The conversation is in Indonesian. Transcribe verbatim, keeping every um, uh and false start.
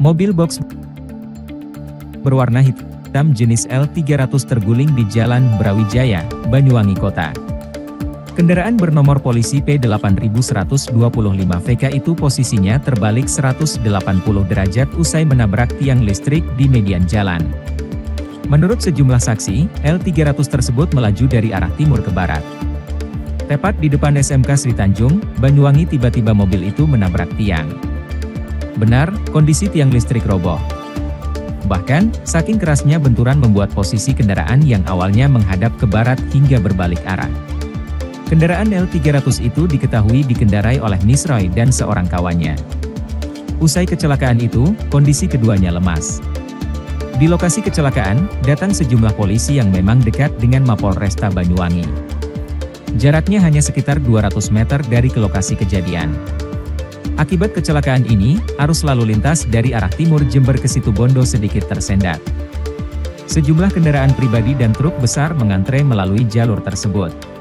Mobil box berwarna hitam jenis L tiga ratus terguling di Jalan Brawijaya, Banyuwangi Kota. Kendaraan bernomor polisi P delapan satu dua lima V K itu posisinya terbalik seratus delapan puluh derajat usai menabrak tiang listrik di median jalan. Menurut sejumlah saksi, L tiga ratus tersebut melaju dari arah timur ke barat. Tepat di depan S M K Sri Tanjung, Banyuwangi tiba-tiba mobil itu menabrak tiang. Benar, kondisi tiang listrik roboh. Bahkan, saking kerasnya benturan membuat posisi kendaraan yang awalnya menghadap ke barat hingga berbalik arah. Kendaraan L tiga ratus itu diketahui dikendarai oleh Nisroy dan seorang kawannya. Usai kecelakaan itu, kondisi keduanya lemas. Di lokasi kecelakaan, datang sejumlah polisi yang memang dekat dengan Mapolresta Banyuwangi. Jaraknya hanya sekitar dua ratus meter dari ke lokasi kejadian. Akibat kecelakaan ini, arus lalu lintas dari arah timur Jember ke Situbondo sedikit tersendat. Sejumlah kendaraan pribadi dan truk besar mengantre melalui jalur tersebut.